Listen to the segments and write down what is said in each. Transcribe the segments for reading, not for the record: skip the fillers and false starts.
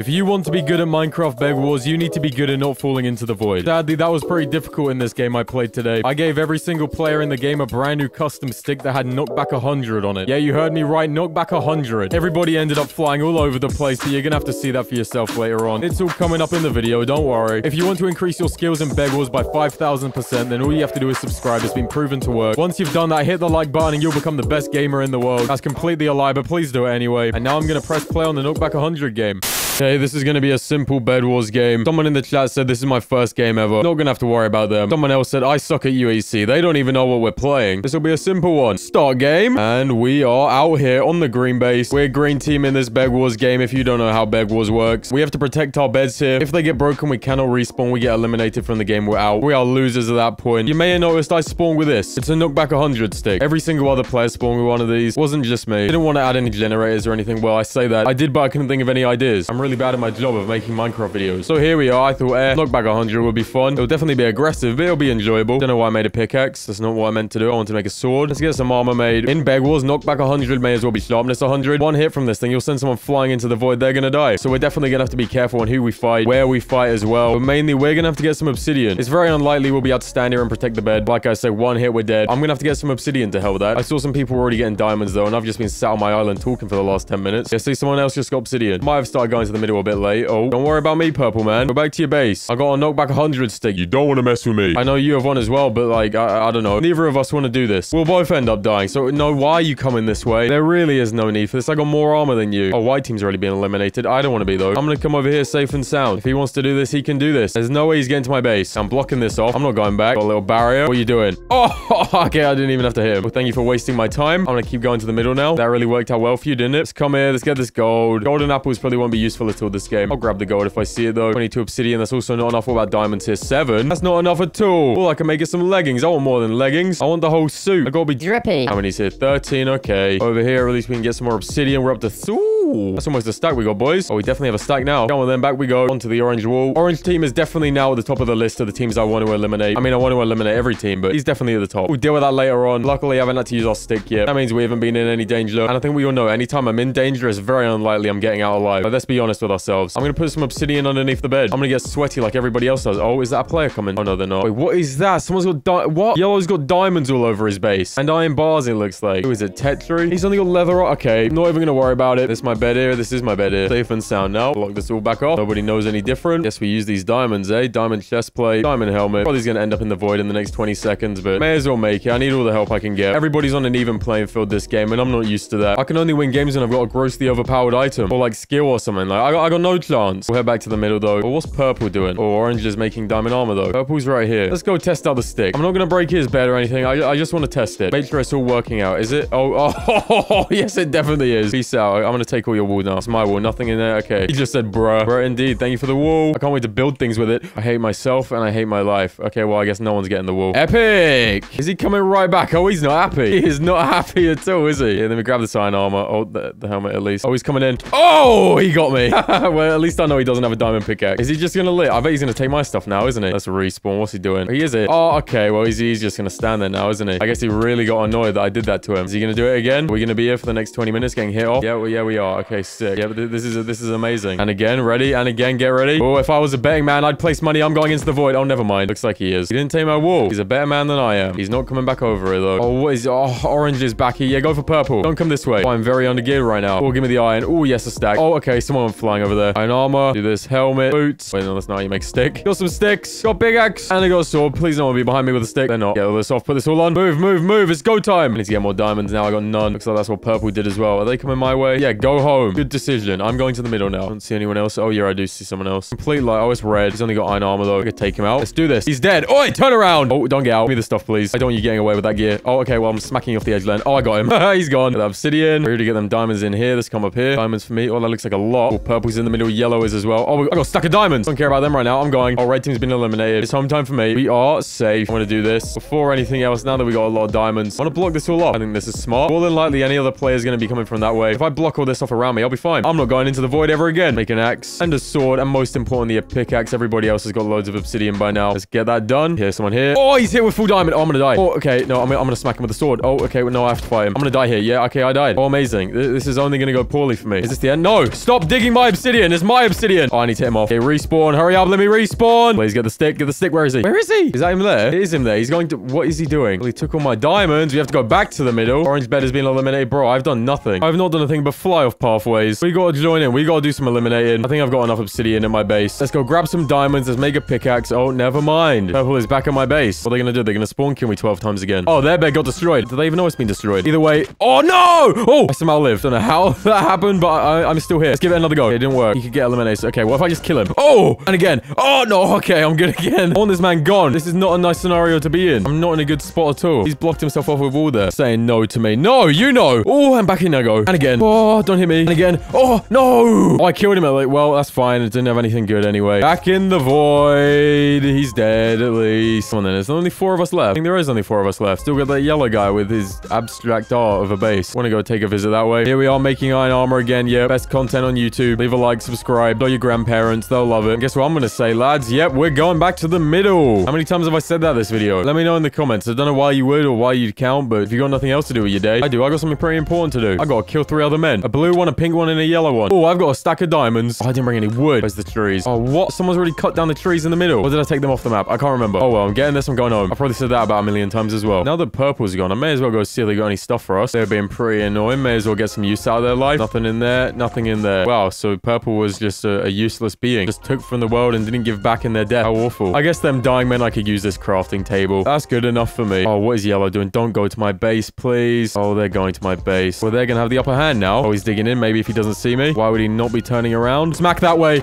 If you want to be good at Minecraft Bed Wars, you need to be good at not falling into the void. Sadly, that was pretty difficult in this game I played today. I gave every single player in the game a brand new custom stick that had knockback 100 on it. Yeah, you heard me right, knockback 100. Everybody ended up flying all over the place, but you're gonna have to see that for yourself later on. It's all coming up in the video, don't worry. If you want to increase your skills in Bed Wars by 5,000%, then all you have to do is subscribe. It's been proven to work. Once you've done that, hit the like button and you'll become the best gamer in the world. That's completely a lie, but please do it anyway. And now I'm gonna press play on the knockback 100 game. Okay, this is going to be a simple Bed Wars game. Someone in the chat said this is my first game ever. Not going to have to worry about them. Someone else said, I suck at UAC. They don't even know what we're playing. This will be a simple one. Start game. And we are out here on the green base. We're green team in this Bed Wars game. If you don't know how Bed Wars works, we have to protect our beds here. If they get broken, we cannot respawn. We get eliminated from the game. We're out. We are losers at that point. You may have noticed I spawned with this. It's a knockback 100 stick. Every single other player spawned with one of these. Wasn't just me. Didn't want to add any generators or anything. Well, I say that. I did, but I couldn't think of any ideas. I'm really bad at my job of making Minecraft videos. So here we are. I thought knockback 100 would be fun. It'll definitely be aggressive, but it'll be enjoyable. Don't know why I made a pickaxe. That's not what I meant to do. I want to make a sword. Let's get some armor made. In Bed Wars, knockback 100 may as well be sharpness 100. One hit from this thing, you'll send someone flying into the void. They're gonna die. So we're definitely gonna have to be careful on who we fight, where we fight as well. But mainly, we're gonna have to get some obsidian. It's very unlikely we'll be able to stand here and protect the bed. Like I said, one hit, we're dead. I'm gonna have to get some obsidian to help that. I saw some people already getting diamonds though, and I've just been sat on my island talking for the last 10 minutes. Yeah, see, someone else just got obsidian. Might have started going to the middle a bit late. Oh, don't worry about me, Purple Man. Go back to your base. I got a knockback 100 stick. You don't want to mess with me. I know you have one as well, but like, I don't know. Neither of us want to do this. We'll both end up dying. So no, why are you coming this way? There really is no need for this. I got more armor than you. Oh, white team's already been eliminated. I don't want to be though. I'm going to come over here safe and sound. If he wants to do this, he can do this. There's no way he's getting to my base. I'm blocking this off. I'm not going back. Got a little barrier. What are you doing? Oh, okay. I didn't even have to hit him. Well, thank you for wasting my time. I'm going to keep going to the middle now. That really worked out well for you, didn't it? Let's come here. Let's get this gold. Golden apples probably won't be useful at all this game. I'll grab the gold if I see it though. 22 obsidian. That's also not enough. What about diamonds here? 7. That's not enough at all. Oh, I can make it some leggings. I want more than leggings. I want the whole suit. I gotta be drippy. How many's here? 13. Okay. Over here, at least we can get some more obsidian. We're up to... Ooh, that's almost a stack we got, boys. Oh, we definitely have a stack now. Come on, then back we go. Onto the orange wall. Orange team is definitely now at the top of the list of the teams I want to eliminate. I mean, I want to eliminate every team, but he's definitely at the top. We'll deal with that later on. Luckily, I haven't had to use our stick yet. That means we haven't been in any danger. And I think we all know anytime I'm in danger, it's very unlikely I'm getting out alive. But let's be honest with ourselves. I'm going to put some obsidian underneath the bed. I'm going to get sweaty like everybody else does. Oh, is that a player coming? Oh, no, they're not. Wait, what is that? Someone's got what? Yellow's got diamonds all over his base. And iron bars, it looks like. Who is it? Tetri? He's only got leather. Okay, not even going to worry about it. This is my bed here. This is my bed here. Safe and sound now. Block this all back off. Nobody knows any different. Yes, we use these diamonds, eh? Diamond chest plate, diamond helmet. Probably going to end up in the void in the next 20 seconds, but may as well make it. I need all the help I can get. Everybody's on an even playing field this game, and I'm not used to that. I can only win games when I've got a grossly overpowered item or like skill or something. Like I got no chance. We'll head back to the middle though. But what's purple doing? Oh, orange is making diamond armor though. Purple's right here. Let's go test out the stick. I'm not going to break his bed or anything. I just want to test it. Make sure it's all working out. Is it? Oh, yes, it definitely is. Peace out. I'm going to take all your wool now. It's my wool. Nothing in there. Okay. He just said, bruh. Bruh, indeed. Thank you for the wool. I can't wait to build things with it. I hate myself and I hate my life. Okay, well, I guess no one's getting the wool. Epic! Is he coming right back? Oh, he's not happy. He is not happy at all, is he? Yeah, let me grab the iron armor. Oh, the helmet at least. Oh, he's coming in. Oh, he got me. Well, at least I know he doesn't have a diamond pickaxe. Is he just going to lit? I bet he's going to take my stuff now, isn't he? Let's respawn. What's he doing? He is it. Oh, okay. Well, he's just going to stand there now, isn't he? I guess he really got annoyed that I did that to him. Is he going to do it again? We're going to be here for the next 20 minutes getting hit off? Yeah, well, yeah, we are. Okay, sick. Yeah, but this is amazing. And again, ready? And again, get ready. Oh, if I was a betting man, I'd place money. I'm going into the void. Oh, never mind. Looks like he is. He didn't take my wall. He's a better man than I am. He's not coming back over it, though. Oh, what is... Oh, orange is back here. Yeah, go for purple. Don't come this way. Oh, I'm very undergeared right now. Oh, give me the iron. Oh, yes, a stack. Oh, okay. Someone flying over there. Iron armor. Do this. Helmet. Boots. Wait, no, that's not how you make a stick. Got some sticks. Got big axe. And I got a sword. Please no one be behind me with a stick. They're not. Get all this off. Put this all on. Move, move, move. It's go time. I need to get more diamonds now. I got none. Looks like that's what purple did as well. Are they coming my way? Yeah, go home. Good decision. I'm going to the middle now. I don't see anyone else. Oh, yeah, I do see someone else. Complete light. Oh, it's red. He's only got iron armor, though. I could take him out. Let's do this. He's dead. Oi, turn around. Oh, don't get out. Give me the stuff, please. I don't want you getting away with that gear. Oh, okay. Well, I'm smacking you off the edge then. Oh, I got him. He's gone. Got the obsidian. Ready to get them diamonds in here. Let's come up here. Diamonds for me. Oh, that looks like a lot. Oh, purple's in the middle. Yellow is as well. Oh, I got a stack of diamonds. Don't care about them right now. I'm going. Oh, red team's been eliminated. It's home time for me. We are safe. I want to do this before anything else. Now that we got a lot of diamonds, I want to block this all off. I think this is smart. More than likely, any other player is going to be coming from that way. If I block all this off around me. I'll be fine. I'm not going into the void ever again. Make an axe and a sword, and most importantly, a pickaxe. Everybody else has got loads of obsidian by now. Let's get that done. Here's someone here. Oh, he's hit with full diamond. Oh, I'm gonna die. Oh, okay. No, I'm gonna smack him with the sword. Oh, okay. Well, no, I have to fight him. I'm gonna die here. Yeah, okay, I died. Oh, amazing. This is only gonna go poorly for me. Is this the end? No! Stop digging my obsidian. It's my obsidian. Oh, I need to hit him off. Okay, respawn. Hurry up. Let me respawn. Please get the stick. Get the stick. Where is he? Where is he? Is that him there? It is him there. He's going to... What is he doing? Well, he took all my diamonds. We have to go back to the middle. Orange bed has been eliminated. Bro, I've done nothing. I've not done a thing but fly off pathways. We gotta join in. We gotta do some eliminating. I think I've got enough obsidian in my base. Let's go grab some diamonds. Let's make a pickaxe. Oh, never mind. Purple is back at my base. What are they gonna do? They're gonna spawn kill me 12 times again. Oh, their bed got destroyed. Do they even know it's been destroyed? Either way. Oh, no! Oh, I somehow lived. Don't know how that happened, but I'm still here. Let's give it another go. It didn't work. He could get eliminated. Okay, what if I just kill him? Oh, and again. Oh, no. Okay, I'm good again. I want this man gone. This is not a nice scenario to be in. I'm not in a good spot at all. He's blocked himself off with all there. Saying no to me. No, you know. Oh, and back in I go. And again. Oh, don't hit me. And again. Oh, no. Oh, I killed him. Like, well, that's fine. It didn't have anything good anyway. Back in the void. He's dead at least. Come on then. There's only 4 of us left. I think there is only 4 of us left. Still got that yellow guy with his abstract art of a base. Want to go take a visit that way. Here we are making iron armor again. Yeah, best content on YouTube. Leave a like, subscribe. Tell your grandparents. They'll love it. And guess what I'm going to say, lads? Yep, we're going back to the middle. How many times have I said that this video? Let me know in the comments. I don't know why you would or why you'd count, but if you got nothing else to do with your day, I do. I got something pretty important to do. I got to kill 3 other men. A blue one, a pink one, and a yellow one. Oh, I've got a stack of diamonds. Oh, I didn't bring any wood. Where's the trees? Oh, what? Someone's already cut down the trees in the middle. Or did I take them off the map? I can't remember. Oh, well, I'm getting this. I'm going home. I probably said that about a million times as well. Now that purple's gone, I may as well go see if they got any stuff for us. They're being pretty annoying. May as well get some use out of their life. Nothing in there. Nothing in there. Wow, so purple was just a useless being. Just took from the world and didn't give back in their death. How awful. I guess them dying meant I could use this crafting table. That's good enough for me. Oh, what is yellow doing? Don't go to my base, please. Oh, they're going to my base. Well, they're gonna have the upper hand now. Oh, he's digging in. Maybe if he doesn't see me. Why would he not be turning around? Smack that way.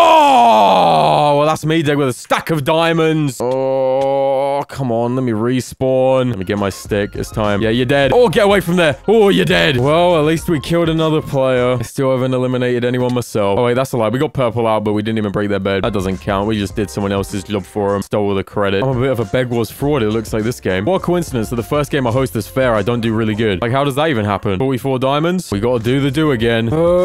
Oh, well, that's me dead with a stack of diamonds. Oh, come on. Let me respawn. Let me get my stick. It's time. Yeah, you're dead. Oh, get away from there. Oh, you're dead. Well, at least we killed another player. I still haven't eliminated anyone myself. Oh, wait, that's a lie. We got purple out, but we didn't even break their bed. That doesn't count. We just did someone else's job for them. Stole all the credit. I'm a bit of a Bed Wars fraud, it looks like this game. What a coincidence that the first game I host this fair, I don't do really good. Like, how does that even happen? 44 diamonds? We gotta do the do again.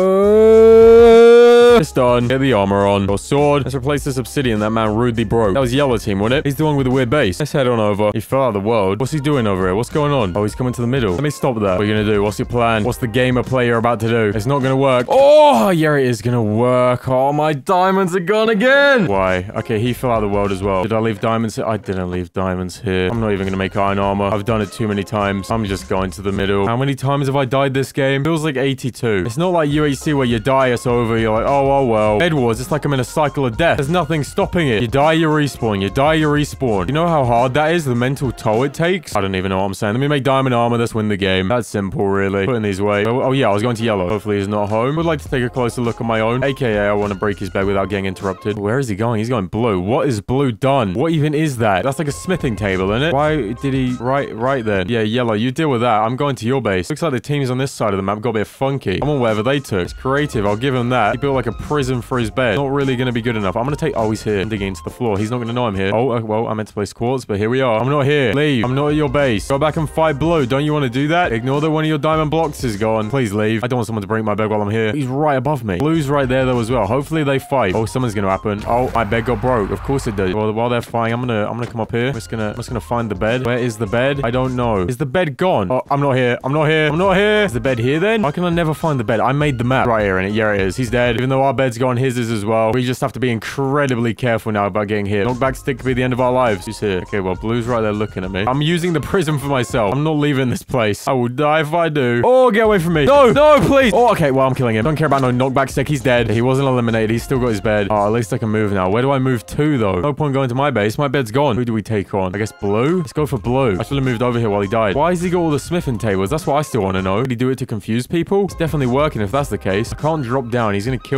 It's done. Get the armor on. Your sword. Let's replace this obsidian that man rudely broke. That was yellow team, wasn't it? He's the one with the weird base. Let's head on over. He fell out of the world. What's he doing over here? What's going on? Oh, he's coming to the middle. Let me stop that. What are you gonna do? What's your plan? What's the gamer play you're about to do? It's not gonna work. Oh, yeah, it is gonna work. Oh, my diamonds are gone again. Why? Okay, he fell out of the world as well. Did I leave diamonds here? I didn't leave diamonds here. I'm not even gonna make iron armor. I've done it too many times. I'm just going to the middle. How many times have I died this game? Feels like 82. It's not like UHC where you die, it's over. You're like, oh, well. Bed Wars, it's like I'm in a cycle of death. There's nothing stopping it. You die, you respawn. You die, you respawn. You know how hard that is? The mental toll it takes? I don't even know what I'm saying. Let me make diamond armor. Let's win the game. That's simple, really. Putting these away. Oh, yeah, I was going to yellow. Hopefully he's not home. Would like to take a closer look at my own. AKA, I want to break his bed without getting interrupted. Where is he going? He's going blue. What is blue done? What even is that? That's like a smithing table, isn't it? Why did he... Right then. Yeah, yellow, you deal with that. I'm going to your base. Looks like the teams on this side of the map got a bit funky. I'm on whatever they took. It's creative. I'll give him that. He built like a prison for his bed. Not really going to be good enough. I'm going to take... Oh, he's here. I'm digging into the floor. He's not going to know I'm here. Oh, well, I meant to place quartz, but here we are. I'm not here. Leave. I'm not at your base. Go back and fight blue. Don't you want to do that? Ignore that one of your diamond blocks is gone. Please leave. I don't want someone to break my bed while I'm here. He's right above me. Blue's right there, though, as well. Hopefully they fight. Oh, something's going to happen. Oh, my bed got broke. Of course it did. Well, while they're fighting, I'm gonna come up here. I'm just gonna find the bed. Where is the bed? I don't know. Is the bed gone? Oh, I'm not here. I'm not here. I'm not here. Is the bed here then? Why can I never find the bed? I made the map. Right here in it. Yeah, it is. He's dead. Even though our bed's gone, his is as well. We just have to be incredibly careful now about getting hit. Knockback stick could be the end of our lives. Who's here? Okay, well, blue's right there looking at me. I'm using the prism for myself. I'm not leaving this place. I will die if I do. Oh, get away from me. No, no, please. Oh, okay, well, I'm killing him. Don't care about no knockback stick. He's dead. He wasn't eliminated. He's still got his bed. Oh, at least I can move now. Where do I move to, though? No point going to my base. My bed's gone. Who do we take on? I guess blue? Let's go for blue. I should have moved over here while he died. Why has he got all the smithing tables? That's what I still want to know. Did he do it to confuse people? It's definitely working if that's the case. I can't drop down. He's going to kill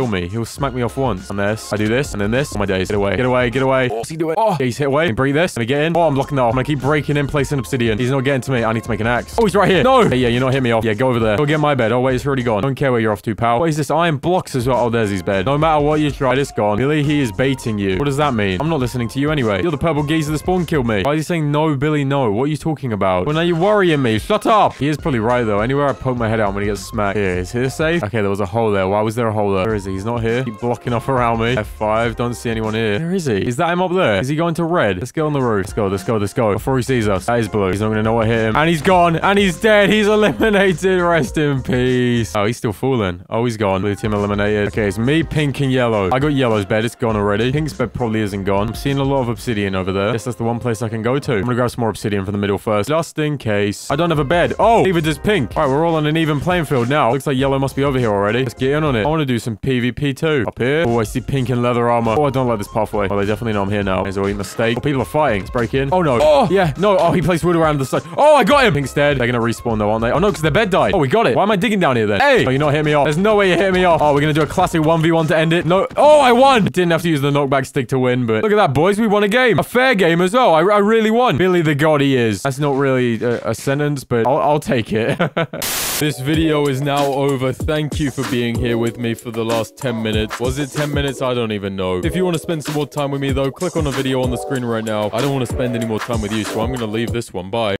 me. He'll smack me off once. And this. I do this. And then this. Oh my days. Get away. Get away. Get away. What's he doing? Oh, yeah, he's hit away. Break this. Let me get in. Oh, I'm blocking that off. I'm gonna keep breaking in, placing obsidian. He's not getting to me. I need to make an axe. Oh, he's right here. No. Hey, yeah, you're not hitting me off. Yeah, go over there. Go get my bed. Oh, wait, it's already gone. Don't care where you're off to, pal. What is this? Iron blocks as well. Oh, there's his bed. No matter what you try, it's gone. Billy, he is baiting you. What does that mean? I'm not listening to you anyway. You're the purple geezer that spawn killed me. Why are you saying no, Billy, no? What are you talking about? Well, now you're worrying me. Shut up. He is probably right, though. Anywhere I poke my head out, I'm gonna get smacked. Here, is here safe? Okay, there was a hole there. Why was there a hole there? Where is he? He's not here. Keep blocking off around me. F5. Don't see anyone here. Where is he? Is that him up there? Is he going to red? Let's go on the roof. Let's go. Let's go. Let's go. Before he sees us. That is blue. He's not gonna know what hit him. And he's gone. And he's dead. He's eliminated. Rest in peace. Oh, he's still falling. Oh, he's gone. Blue team eliminated. Okay, it's me, pink, and yellow. I got yellow's bed. It's gone already. Pink's bed probably isn't gone. I'm seeing a lot of obsidian over there. Guess that's the one place I can go to. I'm gonna grab some more obsidian from the middle first, just in case. I don't have a bed. Oh, neither does pink. All right, we're all on an even playing field now. Looks like yellow must be over here already. Let's get in on it. I want to do some PvP too. Up here. Oh, I see pink and leather armor. Oh, I don't like this pathway. Well, they definitely know I'm here now. There's a mistake. Oh, people are fighting. Let's break in. Oh, no. Oh, yeah. No. Oh, he placed wood around the side. Oh, I got him. Pink's dead. They're gonna respawn though, aren't they? Oh, no, because their bed died. Oh, we got it. Why am I digging down here then? Hey. Oh, you're not hitting me off. There's no way you're hitting me off. Oh, we're gonna do a classic 1v1 to end it. No. Oh, I won. Didn't have to use the knockback stick to win, but look at that, boys. We won a game. A fair game as well. I really won. Billy the God he is. That's not really a sentence, but I'll take it. This video is now over. Thank you for being here with me for the last 10 minutes. Was it 10 minutes? I don't even know. If you want to spend some more time with me, though, click on the video on the screen right now. I don't want to spend any more time with you, so I'm going to leave this one. Bye.